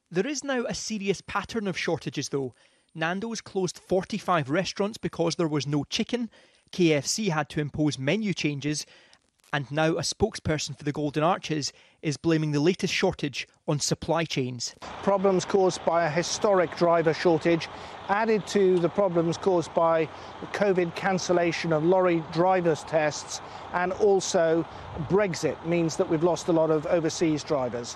There is now a serious pattern of shortages though. Nando's closed 45 restaurants because there was no chicken. KFC had to impose menu changes. And now a spokesperson for the Golden Arches is blaming the latest shortage on supply chains. Problems caused by a historic driver shortage, added to the problems caused by the COVID cancellation of lorry drivers' tests, and also Brexit means that we've lost a lot of overseas drivers.